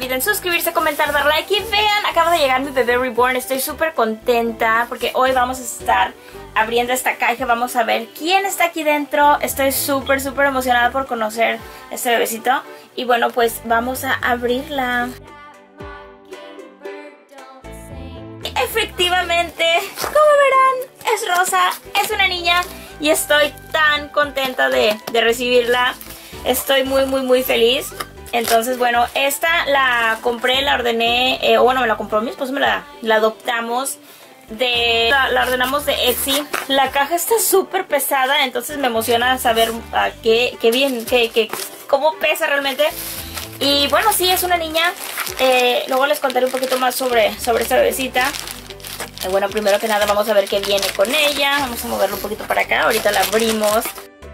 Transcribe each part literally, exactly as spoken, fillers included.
olviden suscribirse, comentar, dar like. Y vean, acaba de llegar mi bebé reborn. Estoy súper contenta porque hoy vamos a estar abriendo esta caja. Vamos a ver quién está aquí dentro. Estoy súper, súper emocionada por conocer este bebecito. Y bueno, pues vamos a abrirla. Efectivamente, como verán, es rosa, es una niña y estoy tan contenta de, de recibirla. Estoy muy, muy, muy feliz. Entonces, bueno, esta la compré, la ordené, eh, bueno, me la compró mi esposo, me la, la adoptamos. De, la, la ordenamos de Etsy. La caja está súper pesada, entonces me emociona saber uh, qué, qué bien, qué, qué, cómo pesa realmente. Y bueno, sí, es una niña. Eh, luego les contaré un poquito más sobre, sobre esta bebecita. Eh, bueno, primero que nada vamos a ver qué viene con ella. Vamos a moverlo un poquito para acá. Ahorita la abrimos.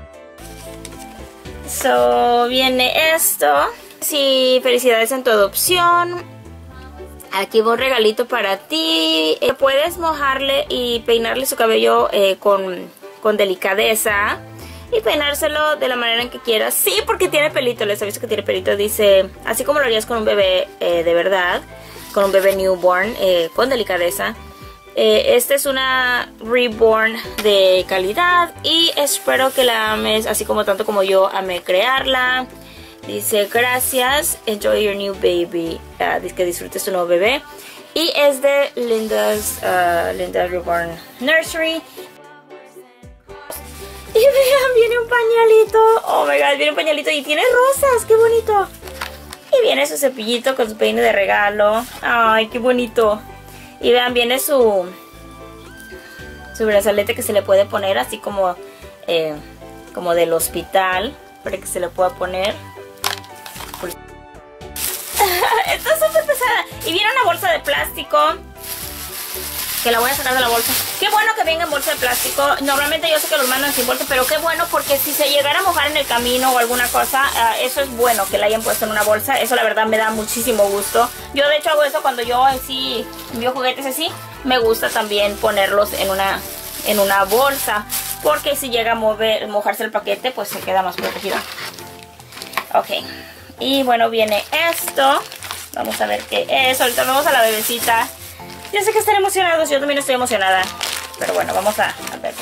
So, viene esto. Sí, felicidades en tu adopción. Aquí va un regalito para ti. Eh, puedes mojarle y peinarle su cabello eh, con, con delicadeza. Y peinárselo de la manera en que quieras. Sí, porque tiene pelito, les aviso que tiene pelito. Dice, así como lo harías con un bebé eh, de verdad. Con un bebé newborn, eh, con delicadeza. Eh, esta es una reborn de calidad. Y espero que la ames así como tanto como yo amé crearla. Dice, gracias, enjoy your new baby. Uh, dice que disfrutes tu nuevo bebé. Y es de Linda's, uh, Linda's Reborn Nursery. Y vean, viene un pañalito. Oh my god, viene un pañalito y tiene rosas. ¡Qué bonito! Y viene su cepillito con su peine de regalo. ¡Ay, qué bonito! Y vean, viene su su brazalete que se le puede poner así como eh, como del hospital, para que se le pueda poner. Está súper pesada. Y viene una bolsa de plástico, que la voy a sacar de la bolsa. Qué bueno que venga en bolsa de plástico. Normalmente yo sé que los mandan sin bolsa, pero qué bueno, porque si se llegara a mojar en el camino o alguna cosa, uh, eso es bueno que la hayan puesto en una bolsa. Eso la verdad me da muchísimo gusto. Yo de hecho hago eso cuando yo así envío juguetes así. Me gusta también ponerlos en una, en una bolsa, porque si llega a mover, mojarse el paquete, pues se queda más protegido. Ok. Y bueno, viene esto. Vamos a ver qué es. Ahorita vemos a la bebecita. Yo sé que están emocionados, yo también estoy emocionada. Pero bueno, vamos a, a ver.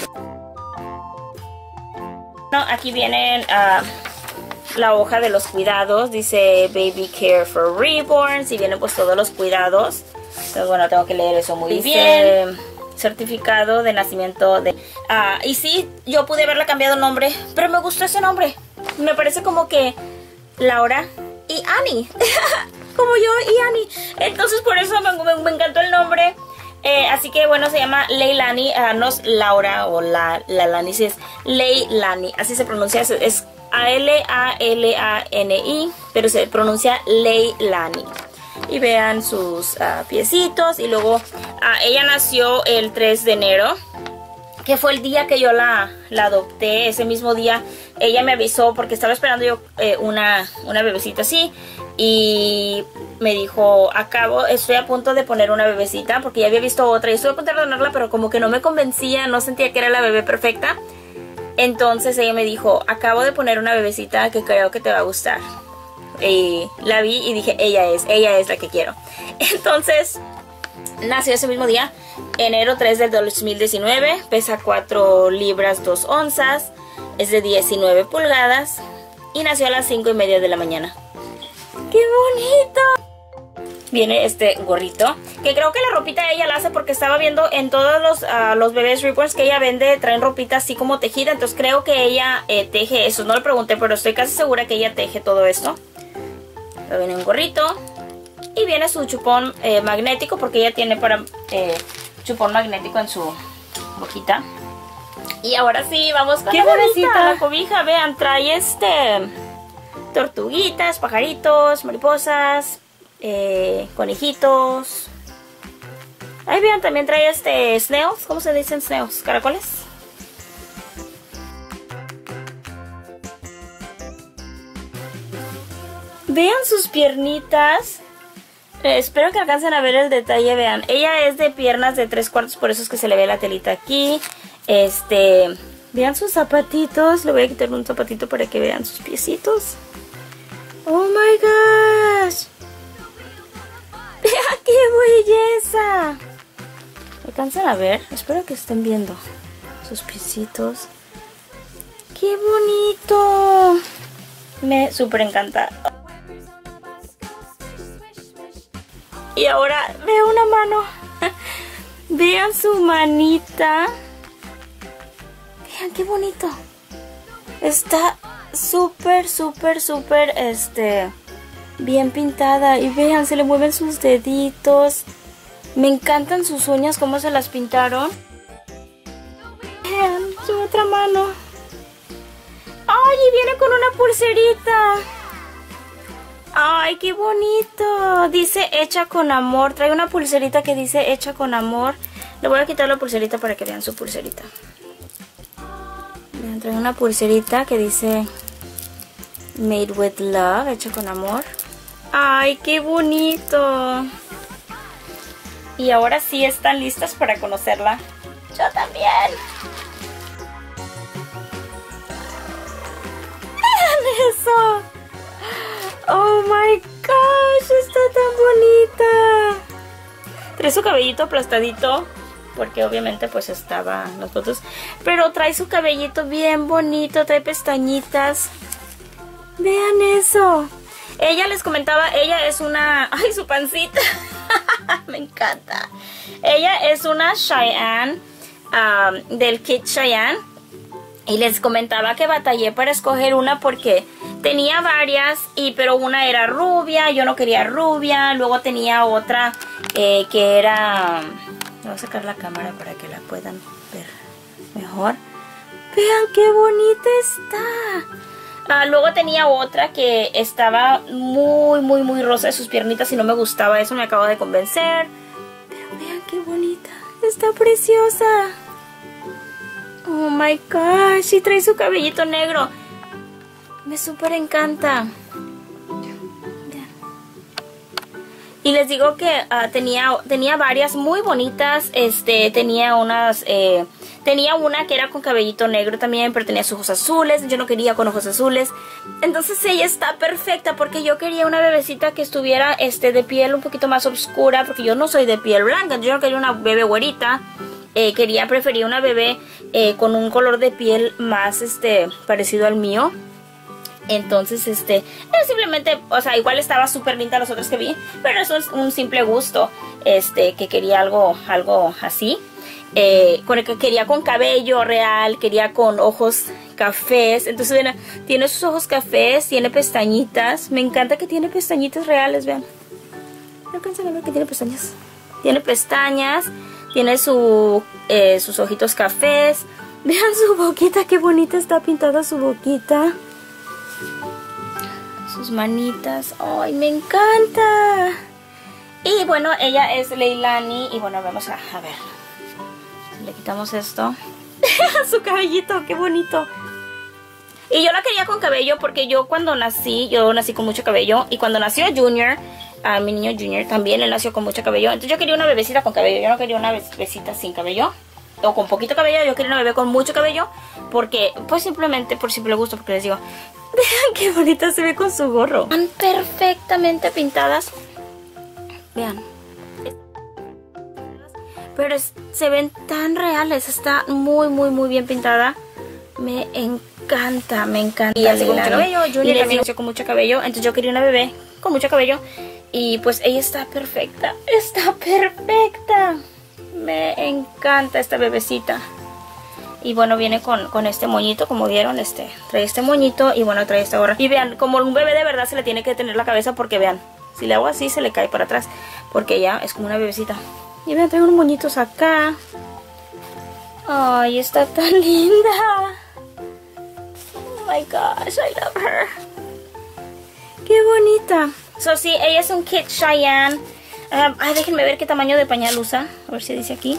No, aquí vienen uh, la hoja de los cuidados. Dice Baby Care for Reborns. Y vienen pues todos los cuidados. Entonces bueno, tengo que leer eso muy dice, bien. Certificado de nacimiento de... Uh, y sí, yo pude haberle cambiado el nombre, pero me gustó ese nombre. Me parece como que Laura y Annie. Como yo y Annie. Entonces por eso me, me, me encantó el nombre. Eh, así que bueno, se llama Leilani. Uh, no es Laura o la, la Lani, si es Leilani. Así se pronuncia. Es, es A L A L A N I. Pero se pronuncia Leilani. Y vean sus uh, piecitos. Y luego uh, ella nació el tres de enero. Que fue el día que yo la, la adopté. Ese mismo día ella me avisó, porque estaba esperando yo eh, una, una bebecita así. Y me dijo, acabo, estoy a punto de poner una bebecita, porque ya había visto otra y estuve a punto de donarla, pero como que no me convencía, no sentía que era la bebé perfecta. Entonces ella me dijo, acabo de poner una bebecita que creo que te va a gustar. Y la vi y dije, ella es, ella es la que quiero. Entonces nació ese mismo día, enero tres del dos mil diecinueve, pesa cuatro libras dos onzas, es de diecinueve pulgadas y nació a las cinco y media de la mañana. ¡Qué bonito! Viene este gorrito, que creo que la ropita ella la hace, porque estaba viendo en todos los, uh, los bebés reborns que ella vende, traen ropita así como tejida. Entonces creo que ella eh, teje eso. No le pregunté, pero estoy casi segura que ella teje todo esto. Pero viene un gorrito. Y viene su chupón eh, magnético, porque ella tiene para eh, chupón magnético en su boquita. Y ahora sí, vamos con la bebecita, la cobija. Vean, trae este... tortuguitas, pajaritos, mariposas, eh, conejitos. Ahí vean, también trae este snails. ¿Cómo se dicen snails? ¿Caracoles? Vean sus piernitas. Eh, espero que alcancen a ver el detalle. Vean, ella es de piernas de tres cuartos, por eso es que se le ve la telita aquí. Este, vean sus zapatitos. Le voy a quitar un zapatito para que vean sus piecitos. Oh my gosh. belleza! ¿Alcanzan a ver? Espero que estén viendo sus piecitos. ¡Qué bonito! Me súper encanta. Y ahora veo una mano. Vean su manita. Vean qué bonito. Está súper, súper, súper, este, bien pintada. Y vean, se le mueven sus deditos. Me encantan sus uñas, cómo se las pintaron. Vean, su otra mano. ¡Ay, y viene con una pulserita! ¡Ay, qué bonito! Dice hecha con amor. Trae una pulserita que dice hecha con amor. Le voy a quitar la pulserita para que vean su pulserita. Vean, trae una pulserita que dice Made with Love, hecha con amor. ¡Ay, qué bonito! Y ahora sí están listas para conocerla. ¡Yo también! ¡Vean eso! ¡Oh my gosh! ¡Está tan bonita! Trae su cabellito aplastadito, porque obviamente pues estaba en las fotos. Pero trae su cabellito bien bonito, trae pestañitas. ¡Vean eso! Ella les comentaba, ella es una... ¡Ay, su pancita! Me encanta. Ella es una Cheyenne, um, del kit Cheyenne. Y les comentaba que batallé para escoger una porque tenía varias, y pero una era rubia, yo no quería rubia. Luego tenía otra eh, que era... Voy a sacar la cámara para que la puedan ver mejor. Vean qué bonita está. Ah, luego tenía otra que estaba muy, muy, muy rosa de sus piernitas y no me gustaba. Eso me acaba de convencer. Pero vean qué bonita. Está preciosa. Oh my gosh. Y trae su cabellito negro. Me súper encanta. Vean. Y les digo que uh, tenía, tenía varias muy bonitas. Este, tenía unas... Eh, Tenía una que era con cabellito negro también, pero tenía sus ojos azules. Yo no quería con ojos azules. Entonces ella está perfecta porque yo quería una bebecita que estuviera este, de piel un poquito más oscura, porque yo no soy de piel blanca. Yo no quería una bebé güerita. Eh, quería, prefería una bebé eh, con un color de piel más este, parecido al mío. Entonces, este, era simplemente, o sea, igual estaba súper linda las otras que vi, pero eso es un simple gusto, este, que quería algo, algo así. Eh, con el que quería con cabello real, quería con ojos cafés. Entonces vean, tiene sus ojos cafés, tiene pestañitas. Me encanta que tiene pestañitas reales, vean. No alcanzan a ver que tiene pestañas. Tiene pestañas, tiene su, eh, sus ojitos cafés. Vean su boquita, qué bonita está pintada su boquita. Sus manitas, ¡ay, me encanta! Y bueno, ella es Leilani. Y bueno, vamos a, a ver. Le quitamos esto. Su cabellito, qué bonito. Y yo la quería con cabello porque yo cuando nací, yo nací con mucho cabello. Y cuando nació Junior, a mi niño Junior también, él nació con mucho cabello. Entonces yo quería una bebecita con cabello. Yo no quería una bebecita sin cabello, o con poquito cabello. Yo quería una bebé con mucho cabello, porque, pues simplemente por simple gusto. Porque les digo, vean qué bonita se ve con su gorro. Están perfectamente pintadas. Vean. Pero es, se ven tan reales. Está muy, muy, muy bien pintada. Me encanta, me encanta. Y así con mucho cabello. Junior también nació con mucho cabello. Entonces yo quería una bebé con mucho cabello. Y pues ella está perfecta. Está perfecta. Me encanta esta bebecita. Y bueno, viene con, con este moñito, como vieron. Este, trae este moñito y bueno, trae esta gorra. Y vean, como un bebé de verdad se le tiene que tener la cabeza, porque vean, si le hago así se le cae para atrás, porque ella es como una bebecita. Y vean, traigo unos moñitos acá. Ay, está tan linda. Oh my gosh, I love her. Qué bonita. So, sí, ella es un kit Cheyenne. Uh, ay, déjenme ver qué tamaño de pañal usa. A ver si dice aquí.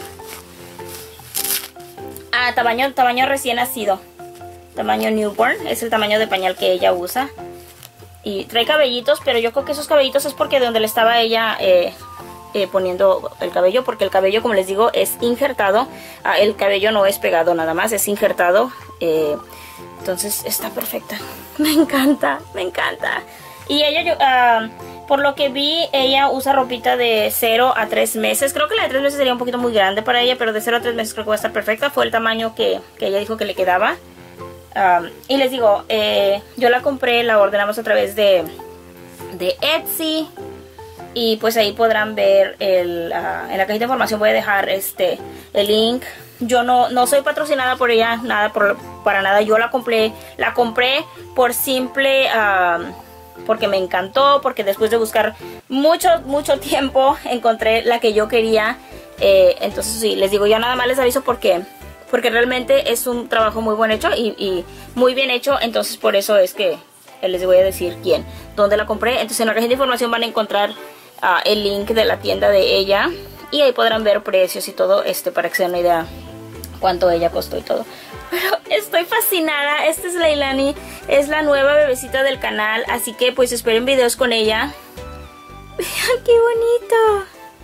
Ah, tamaño, tamaño recién nacido. Tamaño newborn. Es el tamaño de pañal que ella usa. Y trae cabellitos, pero yo creo que esos cabellitos es porque de donde le estaba ella... Eh, Eh, poniendo el cabello, porque el cabello, como les digo, es injertado. Ah, el cabello no es pegado nada más, es injertado. Eh, entonces está perfecta. Me encanta, me encanta. Y ella, yo, uh, por lo que vi, ella usa ropita de cero a tres meses. Creo que la de tres meses sería un poquito muy grande para ella, pero de cero a tres meses creo que va a estar perfecta. Fue el tamaño que, que ella dijo que le quedaba. Um, y les digo, eh, yo la compré, la ordenamos a través de, de Etsy. Y pues ahí podrán ver, el, uh, en la cajita de información voy a dejar este, el link. Yo no, no soy patrocinada por ella, nada por, para nada. Yo la compré, la compré por simple... Uh, porque me encantó, porque después de buscar mucho, mucho tiempo encontré la que yo quería. Eh, entonces sí, les digo, ya nada más les aviso porque, porque realmente es un trabajo muy buen hecho y, y muy bien hecho. Entonces por eso es que les voy a decir quién, dónde la compré. Entonces en la cajita de información van a encontrar uh, el link de la tienda de ella. Y ahí podrán ver precios y todo, este para que se den una idea cuánto ella costó y todo. Pero estoy fascinada. Esta es Leilani, es la nueva bebecita del canal, así que pues esperen videos con ella. Vean qué bonito.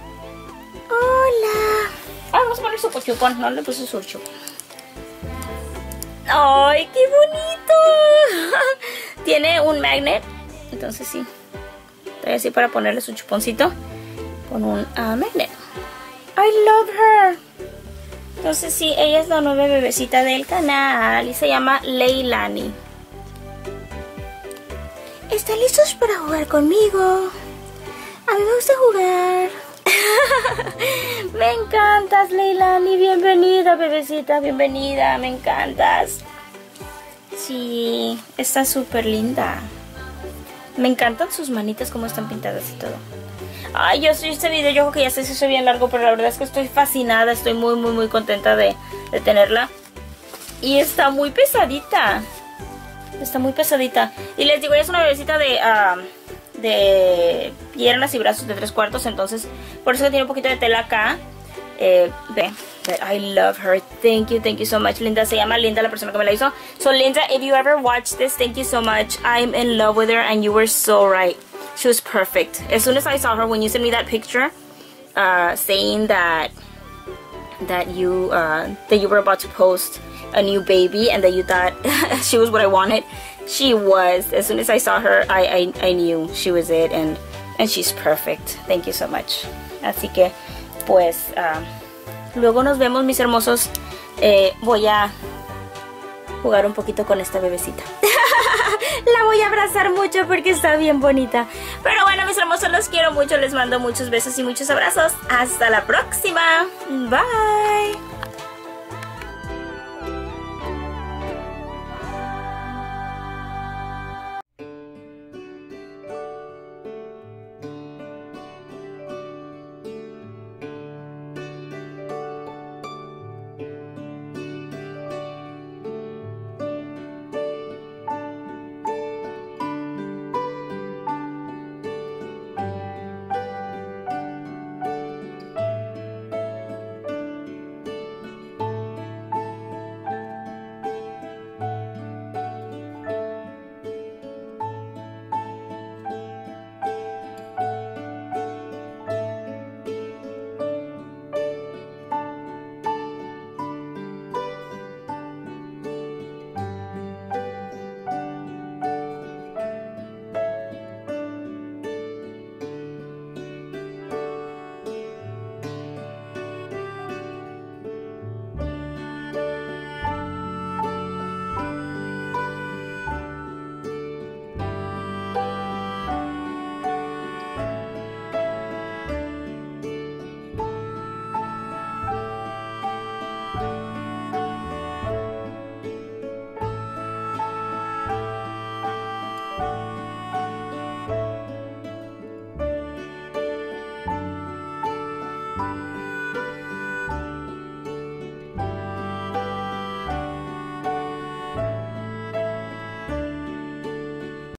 Hola. Ah, vamos a poner su chupón. No le puse su chupón. ¡Ay, qué bonito! Tiene un magnet, entonces sí, trae así para ponerle su chuponcito con un uh, magnet. I love her. Entonces sí, ella es la nueva bebecita del canal y se llama Leilani. ¿Están listos para jugar conmigo? A mí me gusta jugar. Me encantas, Leilani. Bienvenida, bebecita, bienvenida. Me encantas. Sí, está súper linda. Me encantan sus manitas como están pintadas y todo. Ay, yo soy este video, yo creo que ya se hizo bien largo, pero la verdad es que estoy fascinada, estoy muy, muy, muy contenta de, de tenerla. Y está muy pesadita. Está muy pesadita. Y les digo, ella es una bebecita de, uh, de piernas y brazos de tres cuartos, entonces por eso que tiene un poquito de tela acá. Eh, ve, but I love her. Thank you, thank you so much, Linda. Se llama Linda la persona que me la hizo. So Linda, if you ever watch this, thank you so much. I'm in love with her and you were so right. She was perfect. As soon as I saw her, when you sent me that picture, uh, saying that that you uh, that you were about to post a new baby and that you thought she was what I wanted, she was. As soon as I saw her, I I, I knew she was it, and and she's perfect. Thank you so much. Así que, pues, uh, luego nos vemos, mis hermosos. Eh, voy a jugar un poquito con esta bebecita. La voy a abrazar mucho porque está bien bonita. Pero bueno, mis hermosos, los quiero mucho. Les mando muchos besos y muchos abrazos. Hasta la próxima. Bye.